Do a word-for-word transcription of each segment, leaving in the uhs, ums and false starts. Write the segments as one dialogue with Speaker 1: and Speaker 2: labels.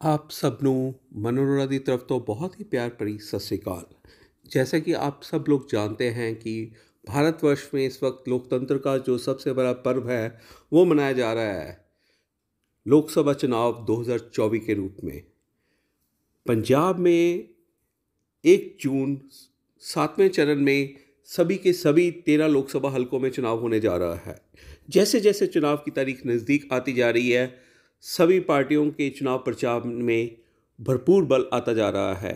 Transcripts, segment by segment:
Speaker 1: आप सब ਨੂੰ मनोरमा की तरफ तो बहुत ही प्यार भरी सत श्री अकाल। जैसा कि आप सब लोग जानते हैं कि भारतवर्ष में इस वक्त लोकतंत्र का जो सबसे बड़ा पर्व है वो मनाया जा रहा है लोकसभा चुनाव दो हज़ार चौबीस के रूप में। पंजाब में एक जून सातवें चरण में सभी के सभी तेरह लोकसभा हलकों में चुनाव होने जा रहा है। जैसे जैसे चुनाव की तारीख नज़दीक आती जा रही है सभी पार्टियों के चुनाव प्रचार में भरपूर बल आता जा रहा है।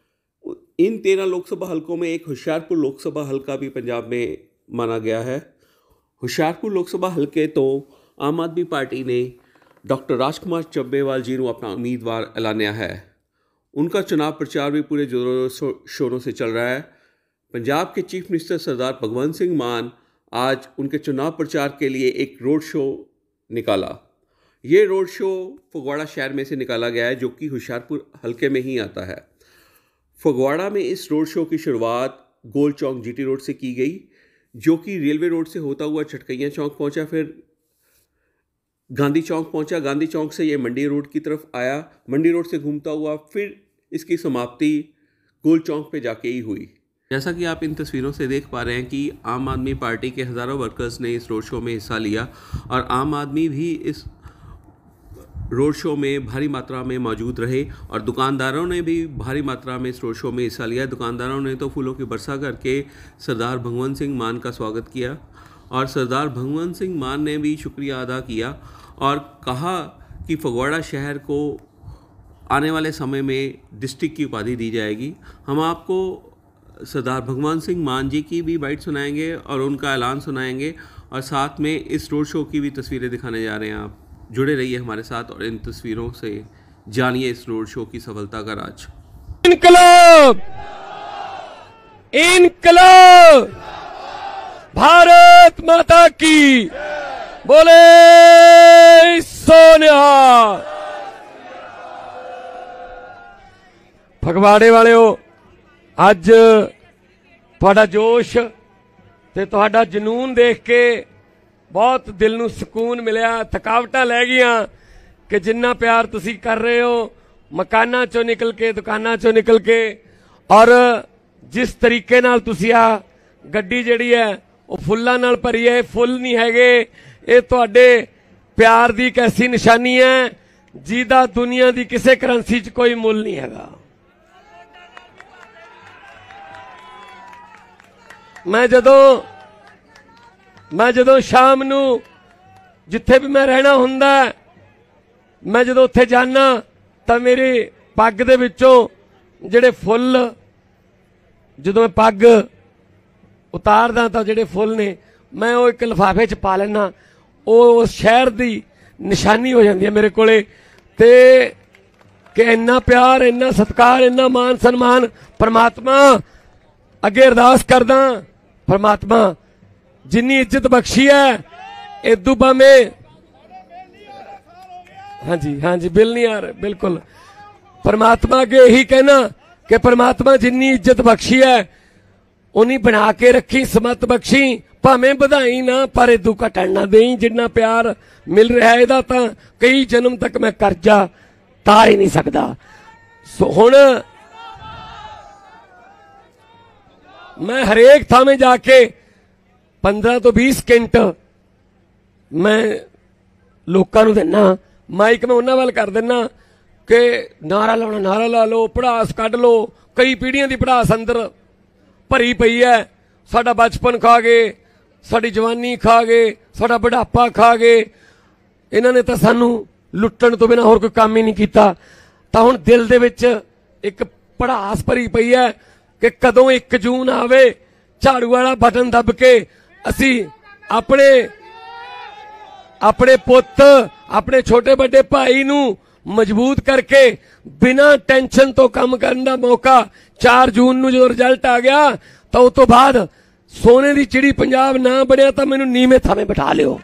Speaker 1: इन तेरह लोकसभा हलकों में एक होशियारपुर लोकसभा हलका भी पंजाब में माना गया है। होशियारपुर लोकसभा हलके तो आम आदमी पार्टी ने डॉक्टर राजकुमार ਚੱਬੇਵਾਲ जी को अपना उम्मीदवार ऐलाना है। उनका चुनाव प्रचार भी पूरे जोरों शोरों से चल रहा है। पंजाब के चीफ मिनिस्टर सरदार भगवंत सिंह मान आज उनके चुनाव प्रचार के लिए एक रोड शो निकाला। ये रोड शो फगवाड़ा शहर में से निकाला गया है जो कि होशियारपुर हलके में ही आता है। फगवाड़ा में इस रोड शो की शुरुआत गोल चौक जीटी रोड से की गई जो कि रेलवे रोड से होता हुआ चटकैया चौक पहुंचा, फिर गांधी चौक पहुंचा। गांधी चौक से ये मंडी रोड की तरफ आया, मंडी रोड से घूमता हुआ फिर इसकी समाप्ति गोल चौक पे जाके ही हुई। जैसा कि आप इन तस्वीरों से देख पा रहे हैं कि आम आदमी पार्टी के हज़ारों वर्कर्स ने इस रोड शो में हिस्सा लिया और आम आदमी भी इस रोड शो में भारी मात्रा में मौजूद रहे और दुकानदारों ने भी भारी मात्रा में इस रोड शो में हिस्सा लिया। दुकानदारों ने तो फूलों की वर्षा करके सरदार भगवंत सिंह मान का स्वागत किया और सरदार भगवंत सिंह मान ने भी शुक्रिया अदा किया और कहा कि फगवाड़ा शहर को आने वाले समय में डिस्ट्रिक्ट की उपाधि दी जाएगी। हम आपको सरदार भगवंत सिंह मान जी की भी बाइट सुनाएंगे और उनका ऐलान सुनाएंगे और साथ में इस रोड शो की भी तस्वीरें दिखाने जा रहे हैं। आप जुड़े रहिए हमारे साथ और इन तस्वीरों से जानिए इस रोड शो की सफलता का राज।
Speaker 2: इनकलाब इनकलाब भारत माता की बोले सोनिया। फगवाड़े वालेओ अज तुहाडा जोश ते तुहाडा जनून देख के बहुत दिल नूं सुकून मिलिया। थकावटां लै गईयां कि जिन्ना प्यार तुसी कर रहे हो मकानां चों निकल के दुकानां चों निकल के और जिस तरीके नाल तुसी आ गड्डी जिहड़ी है वो फुल्लां नाल भरी है। फुल नहीं हैगे, ये तुहाडे प्यार दी एक ऐसी निशानी है जिहदा दुनिया दी किसी करंसी च कोई मुल नहीं हैगा। मैं जदों मैं जदों शाम नूं जिथे भी मैं रहना हुंदा मैं जदों उत्थे जाना तां मेरी पग दे विचों जिहड़े फुल जदों मैं पग उतारदा तां जिहड़े फुल ने मैं वो एक लिफाफे च पा लैना। वो उस शहर दी निशानी हो जाती है मेरे कोले ते कि इन्ना प्यार इन्ना सत्कार इन्ना मान सन्मान। परमात्मा अगे अरदास करदा परमात्मा जिन्नी इज्जत बख्शी है इदू भावें हाँ जी हाँ जी बिल नहीं आ रहे बिल्कुल। परमात्मा अगे यही कहना कि परमात्मा जिन्नी इज्जत बख्शी है उन्हीं बना के रखी समत बख्शी भावें बधाई ना पर इदू घटण ना देई। जिन्ना प्यार मिल रहा है इहदा तां कई जन्म तक मैं कर्जा तार ही नहीं सकदा। सो हुण मैं हरेक थावें जाके पंद्रह तो बीस सेकंड मैं लोकां नूं देना माइक मैं उन्हां वाल कर देना कि नारा लाउणा नारा ला लो पढ़ास कढ लो। कई पीढ़ियां दी पढ़ास अंदर भरी पई है। साडा बचपन खा गए, साडी जवानी खा गए, साडा बुढ़ापा खा गए। इन्हां ने तां सानूं लुट्टण तो बिना होर कोई काम ही नहीं कीता। तां हुण दिल दे विच एक पढ़ास भरी पई है कि कदों एक जून आवे झाड़ू वाला बटन दब के असी अपने अपने पुत अपने छोटे बड़े भाई नूं मजबूत करके बिना टेंशन तो काम करने का मौका चार जून नूं जो रिजल्ट आ गया तो उस तो बाद सोने की चिड़ी पंजाब ना बनिया तो मैनूं नीवें थावें बिठा लियो।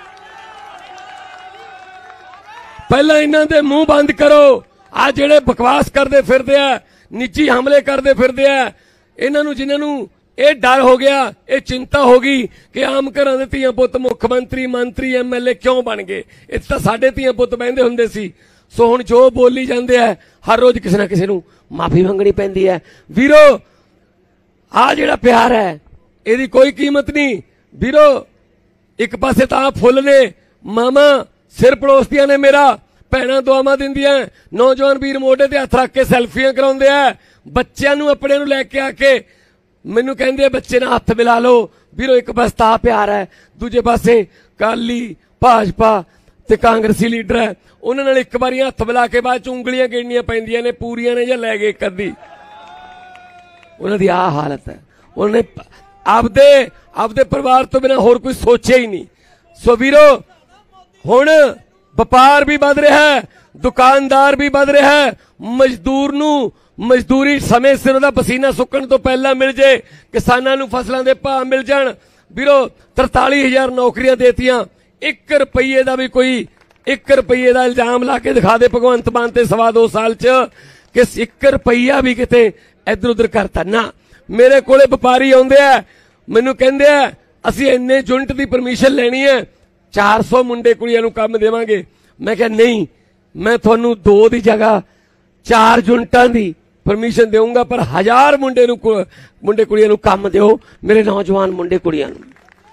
Speaker 2: पहला इन्हां दे मुंह बंद करो। आ जिहड़े बकवास करते फिरदे आ निजी हमले करते फिरदे आ इन्हां नूं जिन्हां नूं ये डर हो गया ये चिंता हो गई कि आम घर के धीआं पुत मुख्यमंत्री मंत्री एम एल ए क्यों बन गए। इत्थे तां साडे धीआं पुत बहिंदे हुंदे सी सो हुण जो बोली जाते हैं हर रोज किसी ना किसी नूं माफी मंगनी पैंदी है। वीरो आ जिहड़ा प्यार है इहदी कोई कीमत नहीं वीरो। एक पासे तां फुल ने मामा सिर पड़ोसदियां ने मेरा, भैणां दुआवां दिंदियां, नौजवान वीर मोढे ते हत्थ रख के सैल्फियां कराउंदे आ, बच्चों नूं अपने नूं लैके आके मैनूं कहंदे बच्चे नाल हत्थ मिला लो। वीरो एक पासे तां प्यार है, दूजे पासे काली भाजपा ते कांग्रेसी लीडर है, उन्हां नाल एक बारी हत्थ मिला के बाद च उंगलियां गिणनियां पैंदियां ने पूरियां ने जां लै गए एक अद्धी। उन्हां दी आ हालत है, उन्होंने आपदे आपदे परिवार तो बिना होर कोई सोचे ही नहीं। सो वीरो हुण व्यापार भी वध रहा है, दुकानदार भी वध रहा है, मजदूर नूं मजदूरी समय सिर उहदा पसीना सुकण तो पहला मिल जाए, किसानां नूं फसलां दे भाव मिल जाण। वीरो तरताली हजार नौकरियां देतियां, एक रुपये का भी कोई एक रुपये का इल्जाम ला के दिखा दे भगवंत मान ते सवा दो साल च कि एक रुपया भी किते इधर उधर करता ना। मेरे कोले व्यापारी आउंदे आ, मैनूं कहंदे आ असीं इन्ने यूनिट की परमिशन लेनी है, चार सौ मुंडे कुड़ियां नूं काम देवांगे। मैं कहा नहीं, मैं तुहानूं दो की जगह चार यूनिटां की परमिशन देऊंगा, पर हजार मुंडे नूं मुंडे कुड़ियां नूं काम दिओ, मेरे नौजवान मुंडे कुड़ियां नूं।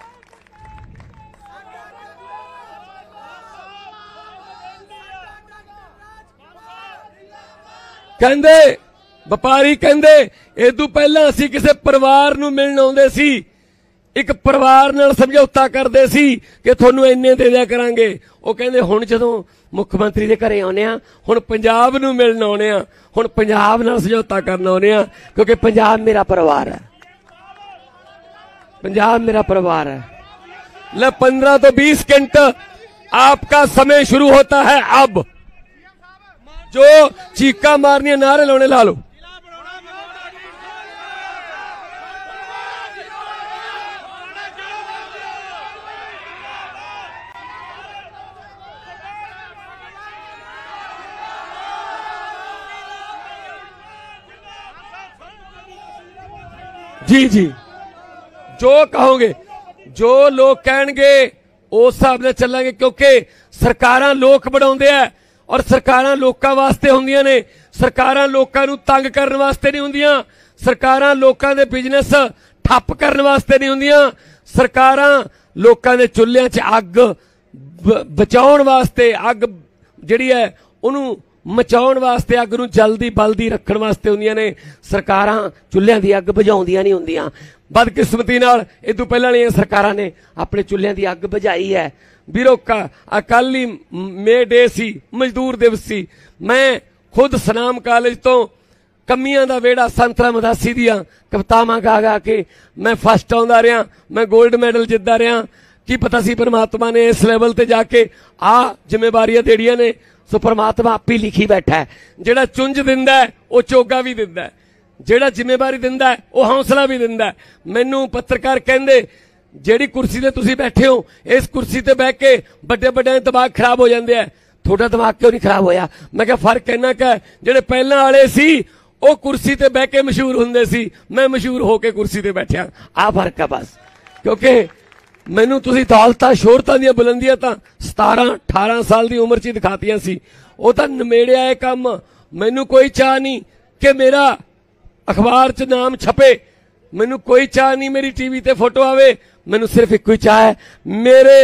Speaker 2: कहंदे व्यापारी कहंदे इदू पहला असीं किसी परिवार नूं मिलण आउंदे सी, एक परिवार नाल समझौता करदे सी कि तुहानूं इन्ने दे दिया करांगे। वो कहंदे हुण जदों मुख मंत्री दे घरे आउणे आ, हुण पंजाब नूं मिलण आउणे आ, हुण पंजाब नाल समझौता करन आउणे आ, क्योंकि पंजाब मेरा परिवार है, पंजाब मेरा परिवार है। ले पंद्रह तो बीस मिनट आपका समय शुरू होता है अब। जो चीका मारनी नारे लाने ला लो। जी जी जो कहोगे, जो लोग कहेंगे उस हिसाब से चलांगे, क्योंकि सरकारां लोक बनाउंदे आ और सरकारां लोकां वास्ते हुंदियां ने, सरकारां लोकां नूं तंग करन वास्ते नहीं हुंदियां, सरकारां लोकां दे बिजनेस ठप्प करन वास्ते नहीं हुंदियां, सरकारां लोकां दे चुल्हिਆਂ 'ਚ अग बचाउण वास्ते, अग जिहड़ी है उहनूं मचाउण वास्ते, अग नूं जल्दी बलदी रखण वास्ते हुंदियां ने। सरकारां चुल्हिਆਂ ਦੀ अग बुझाउंदियां नहीं हुंदियां। बदकिस्मती नाल इदों पहलां वालीआं सरकारां ने अपने चुल्हिਆਂ ਦੀ अग बुझाई है। ਵੀਰੋ कल ही मे डे सी, मजदूर दिवस सी। मैं खुद सनाम कॉलेज तो कमियां दा वेड़ा संतरा मदासी दियां कवितावां गा गा के मैं फस्ट आउंदा रहा, मैं गोल्ड मैडल जितदा रहा। की पता सी परमात्मा ने इस लैवल ते जाके आ जिम्मेवारियां देड़ियां ने। सो परमात्मा आप ही लिखी बैठा है, जेड़ा चुंझ दिंदा है वो चोगा भी दिंदा है, जेड़ा जिम्मेवारी दिंदा है वो हौसला भी दिंदा है। मैनू पत्रकार कहंदे जेड़ी कुर्सी ते तुसीं बैठे हो, इस कुर्सी ते बैठ के बड़े बड़े दिमाग खराब हो जाते हैं, थोड़ा दिमाग क्यों नहीं खराब होया? मैं कहा फर्क इन्ना क जेड़े पहलां वाले सी वो कुर्सी ते बैठ के मशहूर हुंदे सी, मैं मशहूर होके कुर्सी ते बैठा। आ फर्क है बस। क्योंकि मैनू तुसीं दौलतां शोहरतां दीयां बुलंदियां तां सतारां अठारां साल की उम्र च ही दिखातियां सी, वो तां नमेड़िया है काम। मैनू कोई चाह नहीं कि मेरा अखबार च नाम छपे, मैनू कोई चाह नहीं मेरी टीवी ते फोटो आवे, मैनू सिर्फ एक ही चाह है मेरे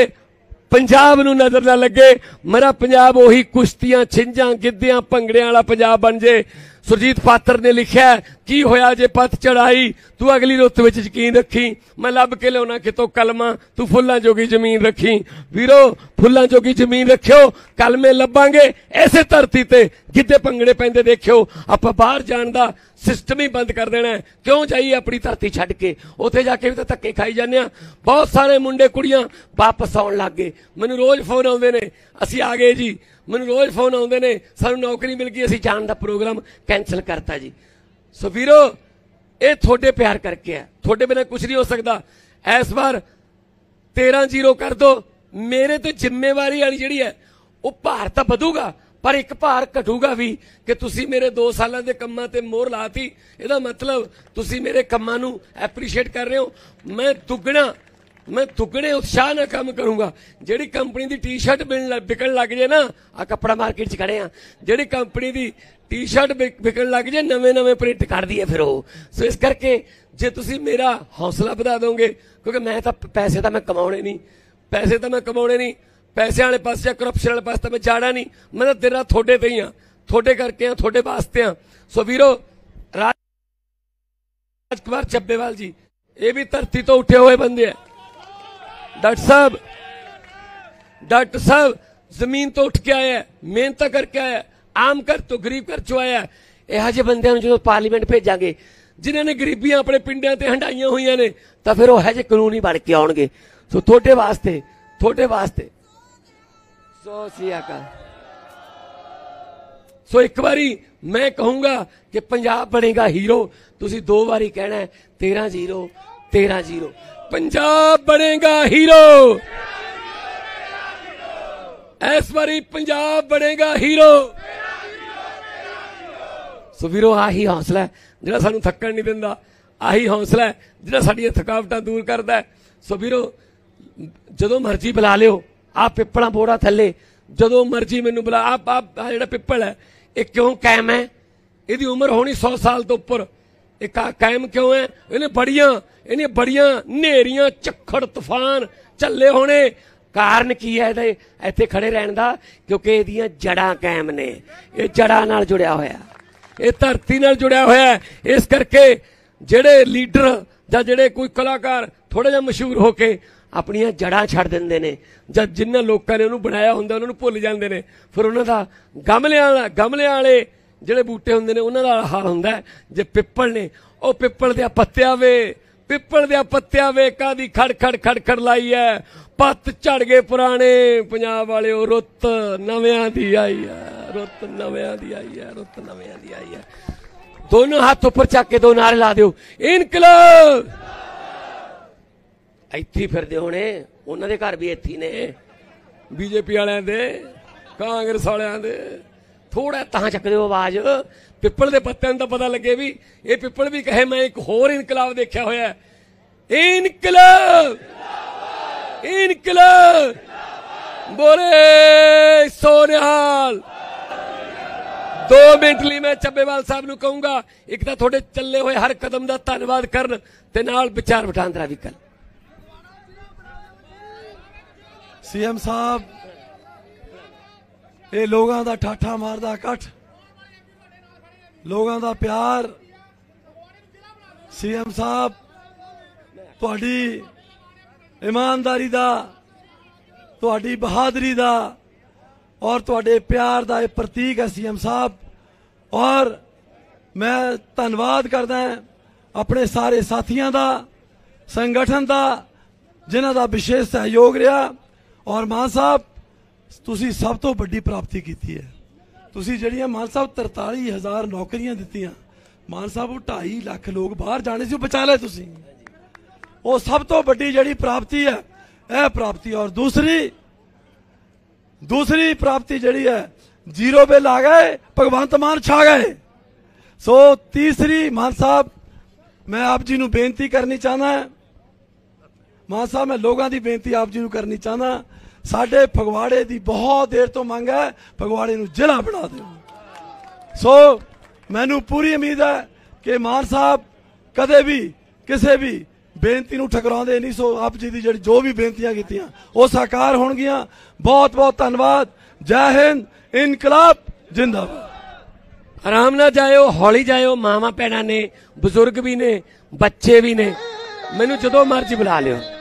Speaker 2: पंजाब नू नजर ना लगे, मेरा पंजाब उही कुश्तियां छिंजां गिद्धियां भंगड़ियां वाला पंजाब बन जे। सुरजीत पात्र ने लिखा की होया जे पत चढ़ाई, तू अगली रुत विच यकीन रखी, मैं लब के लियाउणा कितों कलमा, तू फुल्लां जोगी जमीन रखी। वीरो फुल्लां जोगी जमीन रखियो, कलमे लभांगे ऐसे धरती ते गिद्धे भंगड़े पैंदे देखियो। आपां बाहर जाण दा सिस्टम ही बंद कर देना है, क्यों जाइए अपनी धरती छड्ड के, उत्थे जाके भी तो धक्के खाई जाने आ। बहुत सारे मुंडे कुड़ियां वापस आउण लग गए, मैनूं रोज फोन आउंदे ने असीं आ गए जी, मैनूं रोज फोन आउंदे ने सानूं नौकरी मिल गई, असीं जाण दा प्रोग्राम कैंसल करता जी। सो वीरो ये थोड़े प्यार करके है, थोड़े बिना कुछ नहीं हो सकता। इस बार तेरह जीरो कर दो, मेरे तो जिम्मेवारी वाली जिहड़ी है वो भार तां वधूगा पर एक भार घटूगा भी कि तुसी मेरे दो साल के कम्मां ते मोहर लाती। इहदा मतलब तुसी मेरे कम्मां नूं एप्रीशिएट कर रहे हो, मैं दुगना मैं दुगने उत्साह नाल काम करूंगा। जिहड़ी कंपनी दी टी शर्ट विकण लग जाए ना, आ कपड़ा मार्केट च खड़े आ, जिहड़ी कंपनी दी टी शर्ट विकण लग जाए नवे नवे प्रिंट कर दी है फिर वो। सो इस करके जे तुसी मेरा हौसला बढ़ा दोगे, क्योंकि मैं तो पैसे तो मैं कमाने नहीं, पैसे तो मैं कमाने नहीं, पैसे वाले पास या करप्शन वाले पास तो मैं जाना नहीं, मैं तो तेरा थोड़े ते ही हाँ, थोड़े करके हाँ, थोड़े वास्ते हाँ। सो वीरो राजकुमार ਚੱਬੇਵਾਲ जी ये भी धरती तो उठे हुए बंदे हैं। डॉक्टर साहब डॉक्टर साहब जमीन तो उठ के आया है, मेहनत करके आया, आम कर तो गरीब कर चो आया। यह जे बंदे जो पार्लीमेंट भेजांगे जिन्होंने गरीबियां अपने पिंडियां ते हंडाइयां हुई ने, तो फिर वह जे कानून ही बन के आउणगे। सो थोड़े वास्ते थोड़े वास्ते सो सिया का सो एक बारी मैं कहूंगा कि पंजाब बनेगा हीरो। तुसी दो बारी कहना है तेरह जीरो तेरह जीरो, पंजाब बनेगा हीरो। इस बारी पंजाब बनेगा हीरो। सो वीरो आही हौसला है जिहड़ा सानू थक्कण नहीं दिंदा, आही हौसला है जिहड़ा साडीआं थकावटां दूर करदा है। सो वीरो जदों मर्जी बुला लिओ, आप पिपला बोड़ा थल्ले जदों मर्जी मैनू बुला। आप आप जिहड़ा पिपल है ये क्यों कायम है? इहदी उम्र होनी सौ साल तो उपर, एक कायम क्यों है? इन्हें बड़ियां इन्हें बड़ियां नेरियां झक्खड़ तूफान झल्ले होने। कारण की है इत्थे खड़े रहन दा? क्योंकि इहदियां जड़ां कायम ने, ये जड़ां नाल जुड़िया होया, ये धरती नाल जुड़िया होया। इस करके जिहड़े लीडर जां जिहड़े कोई कलाकार थोड़ा जिहा मशहूर होके अपनियां जड़ां छड्ड दिंदे ने, जब जिन्हां लोकां ने उहनूं बनाया हुंदा उहनां नूं भुੱਲ ਜਾਂਦੇ ने, फिर उहनां दा गमलिਆਂ वाला गमलिਆਂ वाले ਜਿਹੜੇ बूटे ਹੁੰਦੇ ਨੇ ਉਹਨਾਂ ਦਾ ਹਾਲ ਹੁੰਦਾ ਹੈ। ਜੇ ਪਿੱਪਲ ਨੇ ਉਹ ਪਿੱਪਲ ਦੇ ਪੱਤਿਆਂ ਵੇ ਪਿੱਪਲ ਦੇ ਪੱਤਿਆਂ ਵੇ ਕਾਦੀ ਖੜ ਖੜ ਖੜ ਖੜ ਲਾਈ ਹੈ, ਪੱਤ ਝੜ ਗਏ ਪੁਰਾਣੇ ਪੰਜਾਬ ਵਾਲਿਓ, ਰੁੱਤ ਨਵਿਆਂ ਦੀ ਆਈ ਹੈ, ਰੁੱਤ ਨਵਿਆਂ ਦੀ ਆਈ ਹੈ, ਰੁੱਤ ਨਵਿਆਂ ਦੀ ਆਈ ਹੈ। ਦੋਨੋਂ ਹੱਥ ਉੱਪਰ ਚੱਕ ਕੇ ਦੋ ਨਾਰੇ ਲਾ ਦਿਓ, ਇਨਕਲਾਬ। ਇੱਥੇ ਫਿਰਦੇ ਹੋਣੇ ਉਹਨਾਂ ਦੇ ਘਰ ਵੀ ਇੱਥੇ ਨੇ, ਬੀਜੇਪੀ ਵਾਲਿਆਂ ਦੇ ਕਾਂਗਰਸ ਵਾਲਿਆਂ ਦੇ। थोड़ा तहां चक दो आवाज, पिपल के पत्तियां तो पता लगे भी ये पिपल भी कहे मैं एक होर इनकलाब देखा होया। इनकलाब इनकलाब बोले सोनिहाल। दो मिनट लिए मैं ਚੱਬੇਵਾਲ साहब नूं कहूंगा, एक तो थोड़े चले हुए हर कदम का धन्यवाद करन ते नाल विचार वटांदरा भी कर।
Speaker 3: सीएम साहब ये लोगों का ठाठा मारदा कट, लोगों का प्यार। सीएम साहब तुहाडी ईमानदारी दा, तुहाडी बहादुरी दा और तुहाडे प्यार दा एक प्रतीक है सीएम साहब। और मैं धन्यवाद करदा अपने सारे साथियों का, संगठन का, जिन्हां दा विशेष सहयोग रहा। और मान साहब तुसी सब तो बड़ी प्राप्ति की है, तुसी जड़ियां मान साहब तरताली हज़ार नौकरियां दित्तियां, मान साहब वो ढाई लाख लोग बाहर जाने से बचा ले तुसी, वो सब तो बड़ी जड़ी प्राप्ति है यह प्राप्ति। और दूसरी दूसरी प्राप्ति जड़ी है जीरो बिल आ गए, भगवंत मान छा गए। सो तीसरी मान साहब मैं आप जी नूं बेनती करनी चाहना है, मान साहब मैं लोगों की बेनती आप जी नूं करनी चाहना, साडे फगवाड़े की बहुत देर तो मंग है फगवाड़े नूं जिला बना दो। सो मैनू पूरी उम्मीद है कि मान साहब कदे भी किसी भी बेनती नूं ठकराउंदे नहीं। सो आप जी दी जिहड़ी जो भी बेनतियां कीतियां वो साकार होणगियां। बहुत बहुत धन्यवाद। जय हिंद, इनकलाब जिंदाबाद।
Speaker 2: आराम ना जाओ, हौली जाओ, मावां भैणां ने, बजुर्ग भी ने, बच्चे भी ने, मैनू जदों मर्जी बुला लिओ।